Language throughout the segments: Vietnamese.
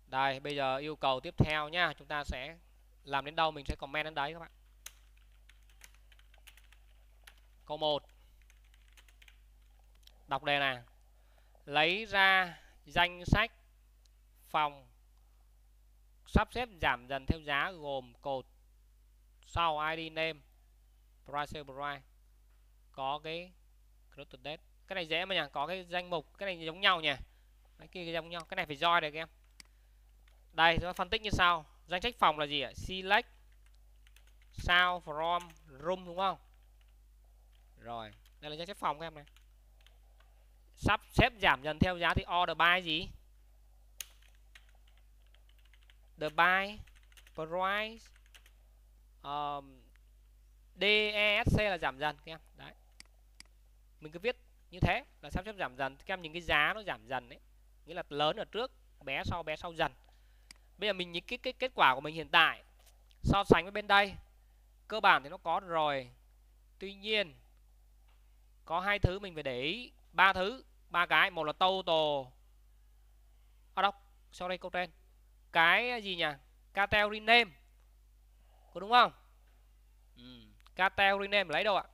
Đây, bây giờ yêu cầu tiếp theo nhá, chúng ta sẽ làm đến đâu mình sẽ comment đến đấy các bạn. Câu 1. Đọc đề này. Lấy ra danh sách phòng sắp xếp giảm dần theo giá gồm cột sau ID name, price price, có cái closing date. Cái này dễ mà nhỉ, có cái danh mục, cái này giống nhau nhỉ. Cái kia giống nhau, cái này phải join được em. Đây, chúng ta phân tích như sau. Danh sách phòng là gì ạ? Select sao from room đúng không? Rồi, đây là danh sách phòng các em này. Sắp xếp giảm dần theo giá thì order by gì? The by price DESC là giảm dần các em. Đấy. Mình cứ viết như thế là sắp xếp giảm dần. Các em nhìn cái giá nó giảm dần đấy. Nghĩa là lớn ở trước, bé sau dần. Bây giờ mình nhìn cái kết quả của mình hiện tại so sánh với bên đây, cơ bản thì nó có rồi. Tuy nhiên có hai thứ mình phải để ý, ba cái, một là total. À đâu, sorry câu trên. Cái gì nhỉ? Category name. Có đúng không? Category name lấy đâu ạ?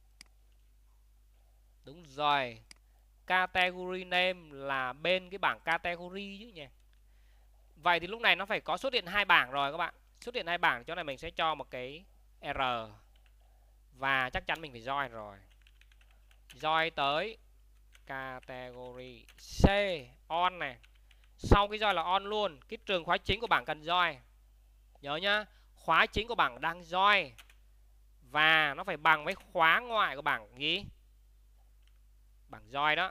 Đúng rồi. Category name là bên cái bảng category chứ nhỉ. Vậy thì lúc này nó phải có xuất hiện hai bảng rồi các bạn. Xuất hiện hai bảng, chỗ này mình sẽ cho một cái R. Và chắc chắn mình phải join rồi. Join tới category C on này. Sau cái join là on luôn. Cái trường khóa chính của bảng cần join. Nhớ nhá, khóa chính của bảng đang join và nó phải bằng với khóa ngoại của bảng gì? Bảng join đó.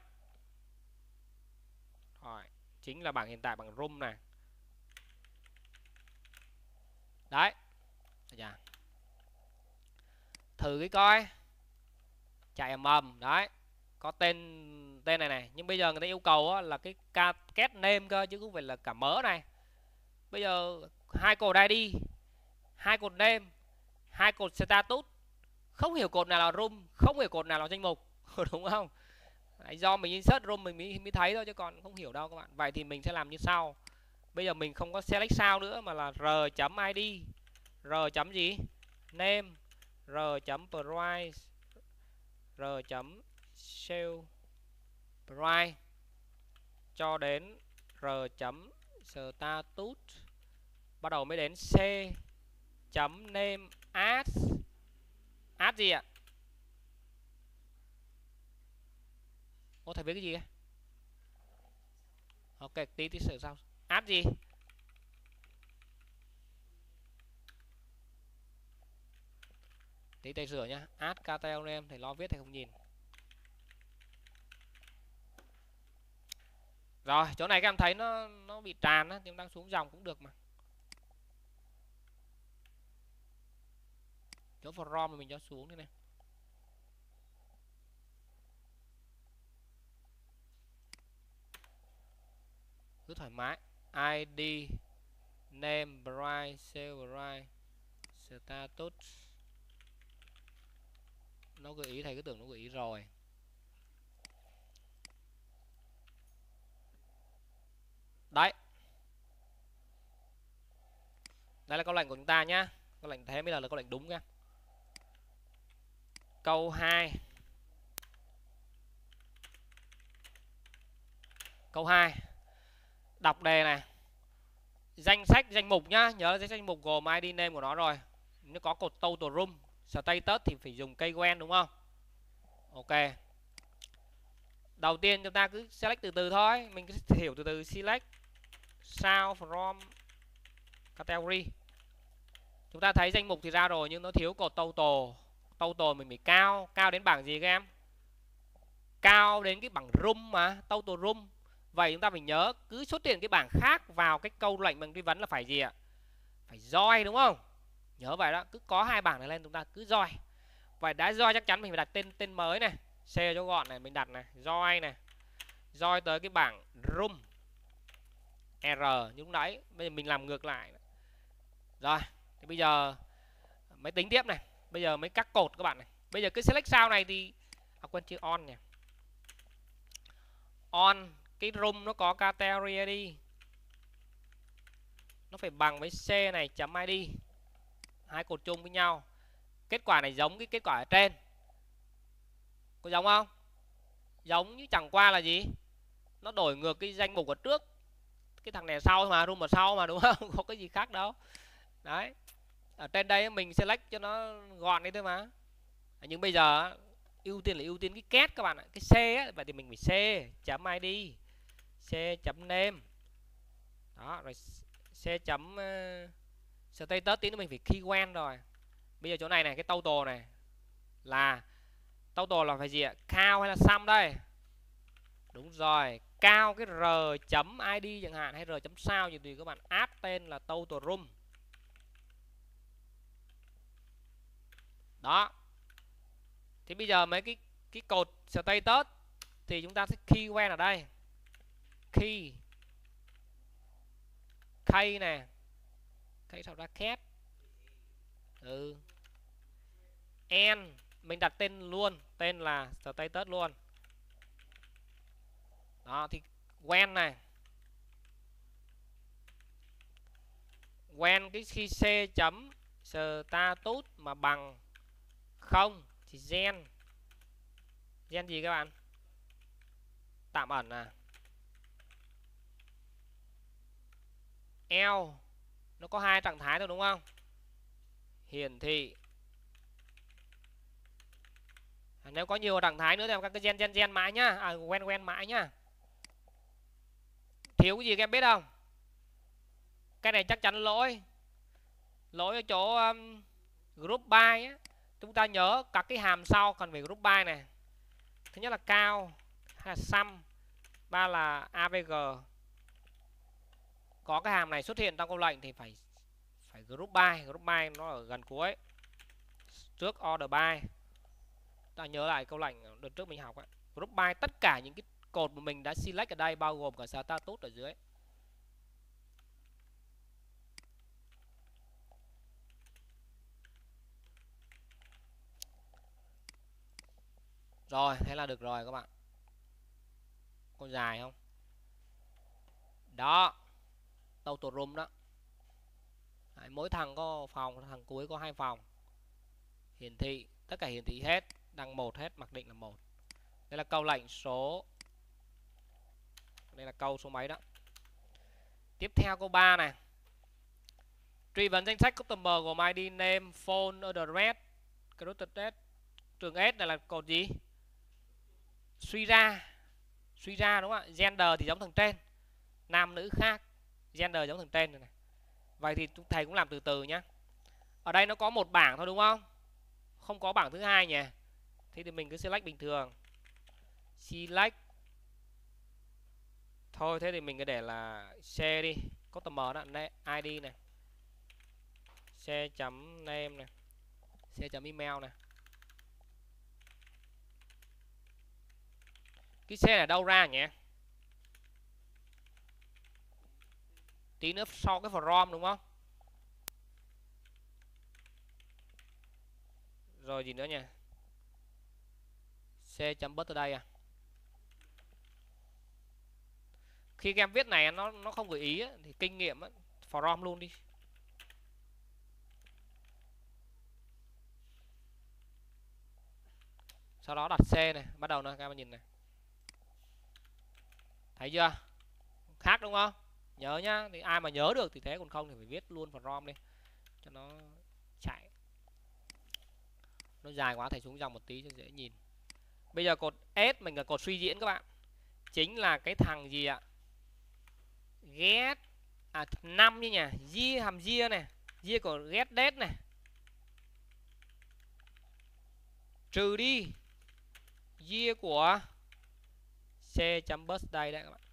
Rồi, chính là bảng hiện tại, bảng room này. Đấy. Thử cái coi. Chạy ầm đấy. Có tên này này, nhưng bây giờ người ta yêu cầu là cái get name cơ chứ không phải là cả mớ này. Bây giờ hai cột ID, hai cột name, hai cột status, không hiểu cột nào là room, không hiểu cột nào là danh mục. Đúng không? Đấy, do mình insert room mình mới thấy thôi chứ còn không hiểu đâu các bạn. Vậy thì mình sẽ làm như sau. Bây giờ mình không có select sao nữa mà là r.id, r. gì? Name, r.price, r.sale price cho đến r.status, bắt đầu mới đến c.name add gì ạ? Ô, thầy viết cái gì ấy? Ok, tí sửa sau. Add gì? Tí thầy sửa nhá. Add category name, thầy lo viết thầy không nhìn. Rồi, chỗ này các em thấy nó bị tràn á, chúng ta xuống dòng cũng được mà. Chỗ from thì mình cho xuống đây này. Cứ thoải mái. ID, name, price, sale price, status. Nó gợi ý, thầy cứ tưởng nó gợi ý rồi. Đấy. Đây là câu lệnh của chúng ta nhá. Câu lệnh thế bây giờ là câu lệnh đúng nha. Câu 2. Câu 2. Đọc đề này. Danh sách, danh mục nhá. Nhớ là danh mục gồm ID name của nó rồi. Nếu có cột total room, status thì phải dùng cây quen đúng không? Ok. Đầu tiên chúng ta cứ select từ từ thôi. Mình cứ hiểu từ từ. Select sao from category. Chúng ta thấy danh mục thì ra rồi nhưng nó thiếu cột total. Total mình phải cao. Cao đến bảng gì các em? Cao đến cái bảng room mà. Total room. Vậy chúng ta phải nhớ cứ xuất hiện cái bảng khác vào cái câu lệnh bằng truy vấn là phải gì ạ? Phải join đúng không? Nhớ vậy đó. Cứ có hai bảng này lên chúng ta cứ join. Vậy đã join chắc chắn mình phải đặt tên mới này. C cho gọn này. Mình đặt này. Join này. Join tới cái bảng room. R như lúc nãy. Bây giờ mình làm ngược lại. Rồi. Thì bây giờ mới tính tiếp này. Bây giờ mới các cột các bạn này. Bây giờ cái select sao này thì quên chữ on nhỉ. On cái room nó có category ID. nó phải bằng với C này chấm ID, hai cột chung với nhau. Kết quả này giống cái kết quả ở trên, có giống không? Giống, như chẳng qua là gì, nó đổi ngược cái danh mục ở trước, cái thằng này sau mà, room ở sau mà, đúng không? Không có cái gì khác đâu. Đấy, ở trên đây mình select cho nó gọn đấy thôi mà. Nhưng bây giờ ưu tiên là ưu tiên cái kết các bạn ạ, cái C ấy. Vậy thì mình phải C chấm ID, C chấm name đó, rồi C chấm status, tí nữa mình phải keyword rồi. Bây giờ chỗ này này, cái total này là total là phải gì ạ? Count hay là sum đây? Đúng rồi, cao cái R chấm ID chẳng hạn, hay R chấm sao gì tùy các bạn, add tên là total room. Đó. Thì bây giờ mấy cái cột status thì chúng ta sẽ keyword ở đây. Key K nè, K sau ra cat. N mình đặt tên luôn, tên là status luôn. Đó thì when này, when cái khi C chấm status mà bằng 0 thì gen gì các bạn? Tạm ẩn à. L nó có hai trạng thái thôi đúng không? Hiển thị. Nếu có nhiều trạng thái nữa thì các cái gen mãi nhá, when mãi nhá. Thiếu cái gì các em biết không? Cái này chắc chắn lỗi ở chỗ group by á. Chúng ta nhớ các cái hàm sau cần phải group by này. Thứ nhất là count, hay là sum, ba là avg. Có cái hàm này xuất hiện trong câu lệnh thì phải group by nó ở gần cuối, trước order by. Ta nhớ lại câu lệnh đợt trước mình học ấy. Group by tất cả những cái cột mà mình đã select ở đây, bao gồm cả status ở dưới. Rồi, thế là được rồi các bạn. Có dài không? Đó, total room đó. Đấy, mỗi thằng có phòng, thằng cuối có 2 phòng. Hiển thị, tất cả hiển thị hết, đăng 1 hết, mặc định là 1. Đây là câu lệnh số, đây là câu số mấy đó. Tiếp theo câu 3 này. Truy vấn danh sách customer gồm ID, name, phone, address, created date. Trường S này là cột gì? Suy ra đúng không ạ? Gender thì giống thằng trên, nam nữ khác, gender giống thằng trên này. Vậy thì thầy cũng làm từ từ nhé. Ở đây nó có một bảng thôi đúng không? Không có bảng thứ hai nhỉ? Thế thì mình cứ select bình thường. Select. Thôi thế thì mình cứ để là C đi. Customer đó, ID này. C.name này. C.email này. Cái C là đâu ra nhỉ? Tí nữa sau cái from đúng không? Rồi gì nữa nhỉ? C.birth ở đây à? Khi các em viết này nó không gợi ý á, thì kinh nghiệm á, from luôn đi. Sau đó đặt C này, bắt đầu này các em nhìn này. Thấy chưa? Khác đúng không? Nhớ nhá, thì ai mà nhớ được thì thế, còn không thì phải viết luôn from đi cho nó chạy. Nó dài quá thầy xuống dòng một tí cho dễ nhìn. Bây giờ cột S mình là cột suy diễn các bạn. Chính là cái thằng gì ạ? Get 5 như nhỉ? Year, hàm year này, year của get date này. Trừ đi year của C.birthday đấy các bạn.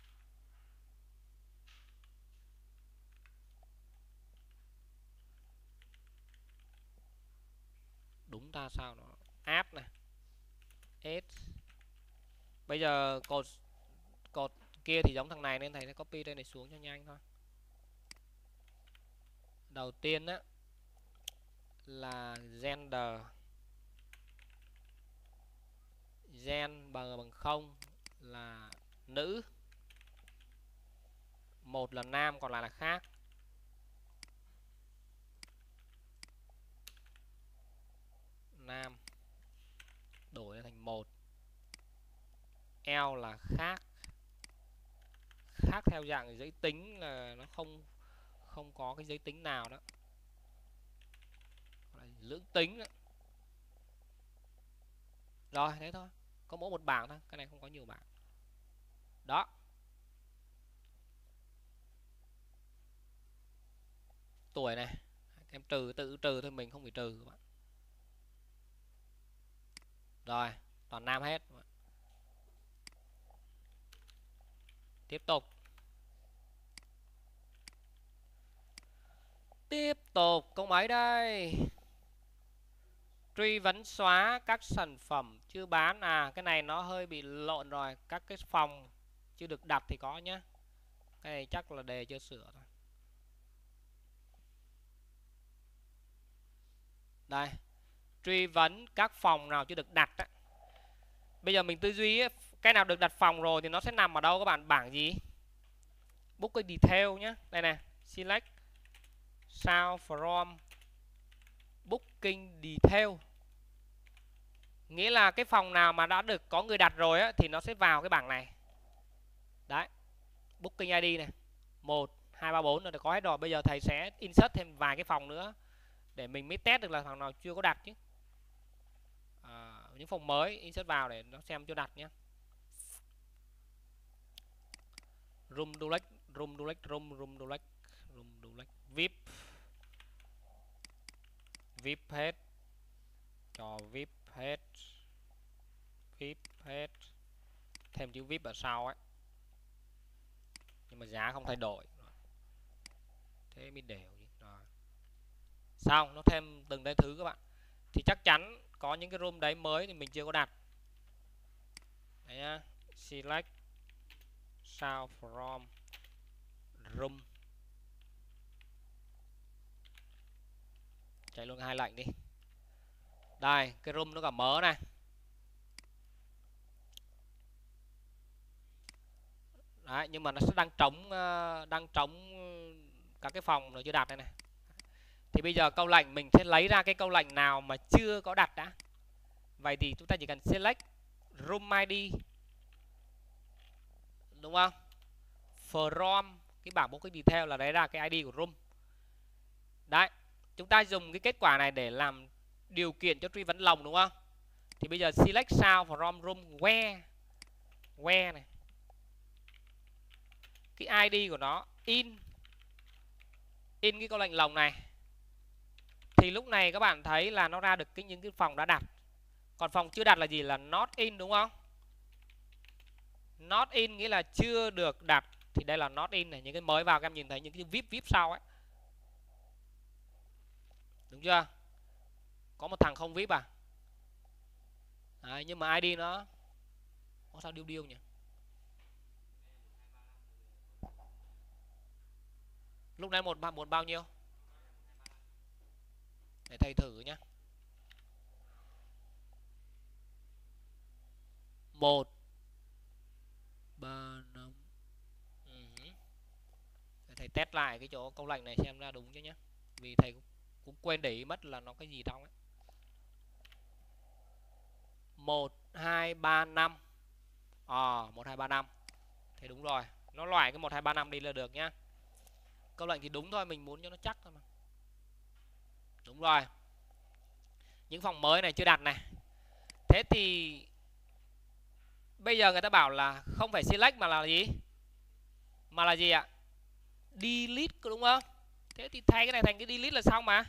Đúng ta sao nó app này. S. Bây giờ cột kia thì giống thằng này nên thầy sẽ copy đây này xuống cho nhanh thôi. Đầu tiên á là gender. Gen bằng 0 là nữ, 1 là nam, còn lại là khác. nam đổi thành 1. L là khác. Khác theo dạng giới tính là nó không có cái giới tính nào đó. Lưỡng tính đó. Rồi thế thôi, có mỗi một bảng thôi, cái này không có nhiều bảng. Đó. Tuổi này, em trừ tự trừ thôi, mình không phải trừ các bạn. Rồi, toàn nam hết. Tiếp tục. Tiếp tục câu mấy đây? Truy vấn xóa các sản phẩm chưa bán. À, cái này nó hơi bị lộn rồi. Các cái phòng chưa được đặt thì có nhá. Cái này chắc là đề chưa sửa thôi. Đây. Truy vấn các phòng nào chưa được đặt á. Bây giờ mình tư duy ấy, cái nào được đặt phòng rồi thì nó sẽ nằm ở đâu các bạn? Bảng gì? Booking detail nhé. Đây nè. Select sao from booking detail. Nghĩa là cái phòng nào mà đã được có người đặt rồi á, thì nó sẽ vào cái bảng này. Đấy. Booking ID này. 1, 2, 3, 4 là có hết rồi. Bây giờ thầy sẽ insert thêm vài cái phòng nữa để mình mới test được là phòng nào chưa có đặt chứ. Những phòng mới insert vào để nó xem chưa đặt nhé. Room Deluxe, Room Deluxe, Room Deluxe, Room Deluxe, VIP, VIP hết, cho VIP hết, VIP hết, thêm chữ VIP ở sau ấy, nhưng mà giá không thay đổi, thế mới đều chứ. Rồi. Xong nó thêm từng cái thứ các bạn, thì chắc chắn có những cái room đấy mới thì mình chưa có đặt. Đấy nhá, select sao from room, chạy luôn hai lệnh đi. Đây, cái room nó cả mớ này. Đấy, nhưng mà nó sẽ đang trống các cái phòng nó chưa đặt đây này. Thì bây giờ câu lệnh mình sẽ lấy ra cái câu lệnh nào mà chưa có đặt đã. Vậy thì chúng ta chỉ cần select room ID, đúng không? From cái bảng booking detail là lấy ra cái ID của room. Đấy, chúng ta dùng cái kết quả này để làm điều kiện cho truy vấn lồng, đúng không? Thì bây giờ select sao from room where này, cái ID của nó in cái câu lệnh lồng này, thì lúc này các bạn thấy là nó ra được những cái phòng đã đặt. Còn phòng chưa đặt là gì? Là not in, đúng không? Not in nghĩa là chưa được đặt, thì đây là not in này. Những cái mới vào các em nhìn thấy những cái VIP sau ấy, đúng chưa? Có một thằng không VIP à? Đấy, nhưng mà ID nó có sao điêu nhỉ? Lúc nãy một bao nhiêu? Để thầy thử nhé. 1 3 5. Để thầy test lại cái chỗ câu lệnh này xem ra đúng chứ nhé. Vì thầy cũng quên để ý mất là nó cái gì trong ấy. 1 2 3 5. 1 2 3 5. Thế đúng rồi. Nó loại cái 1 2 3 5 đi là được nhá. Câu lệnh thì đúng thôi, mình muốn cho nó chắc thôi mà. Đúng rồi. Những phòng mới này chưa đặt này. Thế thì bây giờ người ta bảo là không phải select mà là gì? Mà là gì ạ? Delete, đúng không? Thế thì thay cái này thành cái delete là xong mà.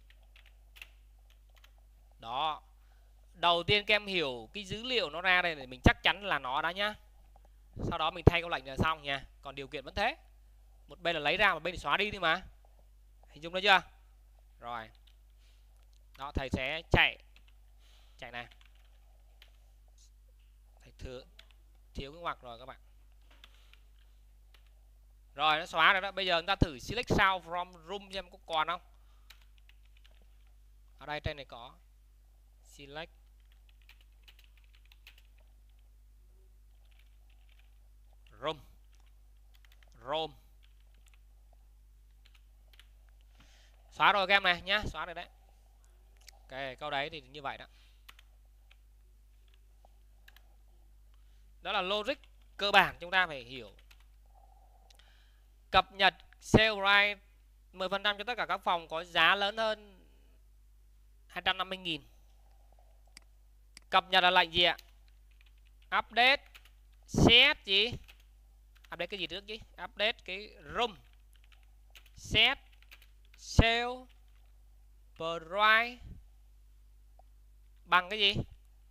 Đó. Đầu tiên các em hiểu cái dữ liệu nó ra đây để mình chắc chắn là nó đã nhá. Sau đó mình thay câu lệnh là xong nha. Còn điều kiện vẫn thế. Một bên là lấy ra, một bên là xóa đi thôi mà. Hình dung được chưa? Rồi. Đó, thầy sẽ chạy này. Thầy thiếu cái ngoặc rồi các bạn. Rồi, nó xóa rồi đó. Bây giờ chúng ta thử select sao from room xem có còn không. Ở đây trên này có select room. Xóa rồi các em này nhá, xóa rồi đấy. Ok, câu đấy thì như vậy đó. Đó là logic cơ bản chúng ta phải hiểu. Cập nhật sale price 10% cho tất cả các phòng có giá lớn hơn 250.000. Cập nhật là lệnh gì ạ? Update set gì? Update cái gì trước chứ? Update cái room set sale price bằng cái gì?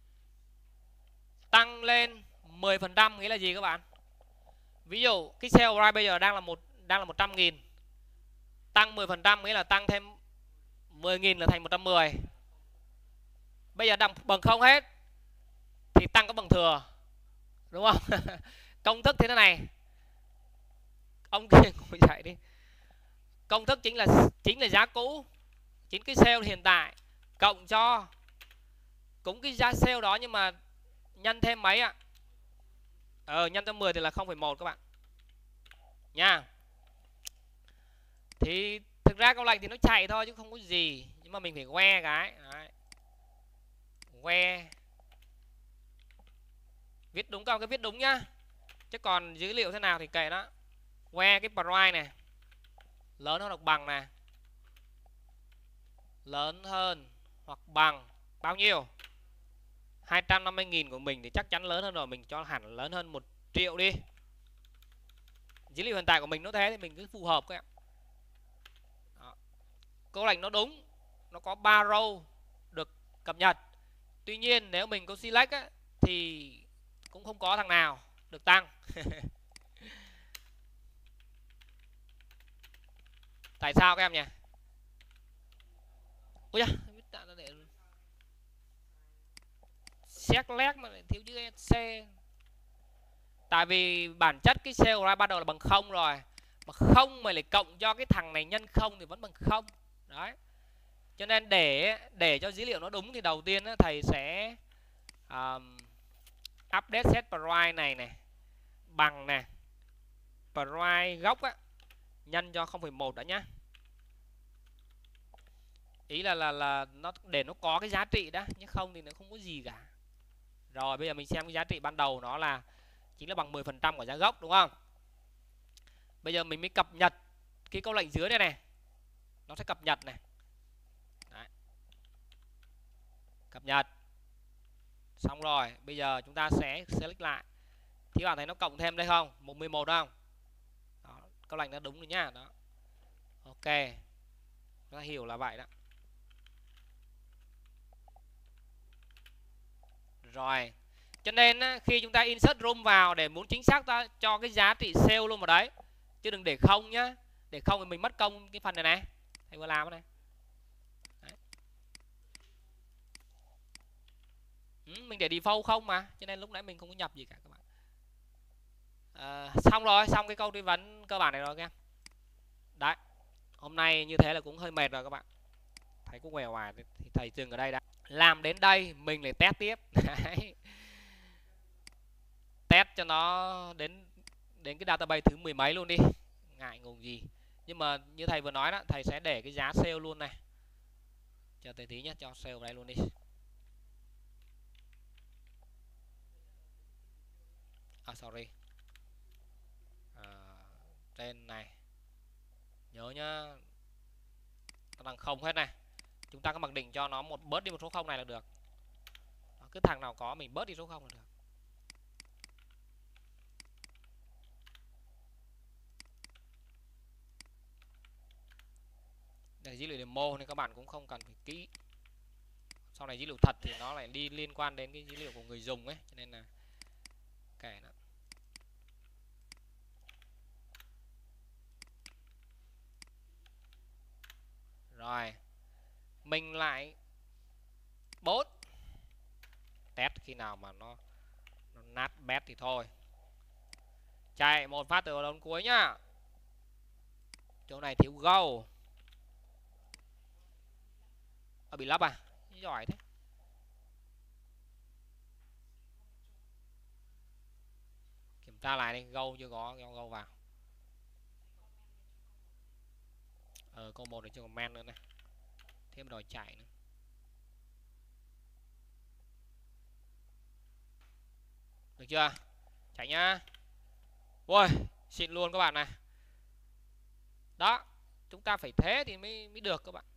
Tăng lên 10% nghĩa là gì các bạn? Ví dụ cái sale price bây giờ đang là 100.000. Tăng 10% nghĩa là tăng thêm 10.000 là thành 110. Bây giờ bằng không hết thì tăng có bằng thừa. Đúng không? Công thức thế này. Ông kia ngồi dậy đi. Công thức chính là giá cũ, chính cái sale hiện tại cộng cho cũng cái giá sale đó nhưng mà nhân thêm mấy ạ? Nhân thêm 10 thì là 0,1 các bạn. Nha. Thì thực ra câu lệnh thì nó chạy thôi chứ không có gì, nhưng mà mình phải que cái. Đấy. Que. Viết đúng không? Cái viết đúng nhá. Chứ còn dữ liệu thế nào thì kệ đó. Que cái price này lớn hơn hoặc bằng này. Lớn hơn hoặc bằng bao nhiêu? 250.000 của mình thì chắc chắn lớn hơn rồi, mình cho hẳn lớn hơn 1 triệu đi. Dữ liệu hiện tại của mình nó thế thì mình cứ phù hợp các em. Đó. Câu lệnh nó đúng, nó có 3 row được cập nhật. Tuy nhiên nếu mình có select á, thì cũng không có thằng nào được tăng. Tại sao các em nhỉ? Ôi da, để xét lét mà lại thiếu chữ C. Tại vì bản chất cái sale ra ban đầu là bằng 0 rồi. Mà không mà lại cộng cho cái thằng này nhân 0 thì vẫn bằng 0. Đấy. Cho nên để cho dữ liệu nó đúng thì đầu tiên á, thầy sẽ update set price này bằng nè price gốc á nhân cho 0,1 đã nhá. Ý là nó để nó có cái giá trị đó, nhưng không thì nó không có gì cả. Rồi bây giờ mình xem cái giá trị ban đầu nó là chính là bằng 10% của giá gốc đúng không? Bây giờ mình mới cập nhật cái câu lệnh dưới đây này. Nó sẽ cập nhật này. Đấy. Cập nhật. Xong rồi, bây giờ chúng ta sẽ select lại. Thì bạn thấy nó cộng thêm đây không? 111 không? Đó, câu lệnh nó đúng rồi nhá. Đó. Ok. Chúng ta hiểu là vậy đó. Rồi. Cho nên khi chúng ta insert room vào để muốn chính xác ta cho cái giá trị sale luôn vào đấy. Chứ đừng để không nhá. Để không thì mình mất công cái phần này này. Thầy vừa làm cái này. Đấy. Mình để default không mà. Cho nên lúc nãy mình không có nhập gì cả các bạn. Xong rồi, xong cái câu tư vấn cơ bản này rồi các em. Đấy. Hôm nay như thế là cũng hơi mệt rồi các bạn. Thầy cũng quèo hoài thì thầy dừng ở đây đã. Làm đến đây mình lại test tiếp. Đấy. Test cho nó đến cái database thứ 10 mấy luôn đi. Ngại ngùng gì. Nhưng mà như thầy vừa nói đó, thầy sẽ để cái giá sale luôn này. Chờ thầy tí nhé, cho sale vào đây luôn đi. Sorry. Trên này. Nhớ nhá. Nó bằng không hết này. Chúng ta có mặc định cho nó bớt đi một số không này là được. Cứ thằng nào có mình bớt đi số không là được. Đây là dữ liệu demo nên các bạn cũng không cần phải kỹ. Sau này dữ liệu thật thì nó lại đi liên quan đến cái dữ liệu của người dùng ấy, cho nên là kệ nó. Rồi. Mình lại bot test khi nào mà nó nát bét thì thôi. Chạy một phát từ đầu đến cuối nhá. Chỗ này thiếu go. Bị lắp à? Giỏi thế. Kiểm tra lại đi, go chưa có go vào. Câu 1 này chưa có men nữa này. Thêm đòi chạy nữa. Được chưa? Chạy nhá. Ui, xịn luôn các bạn này. Đó, chúng ta phải thế thì mới được các bạn.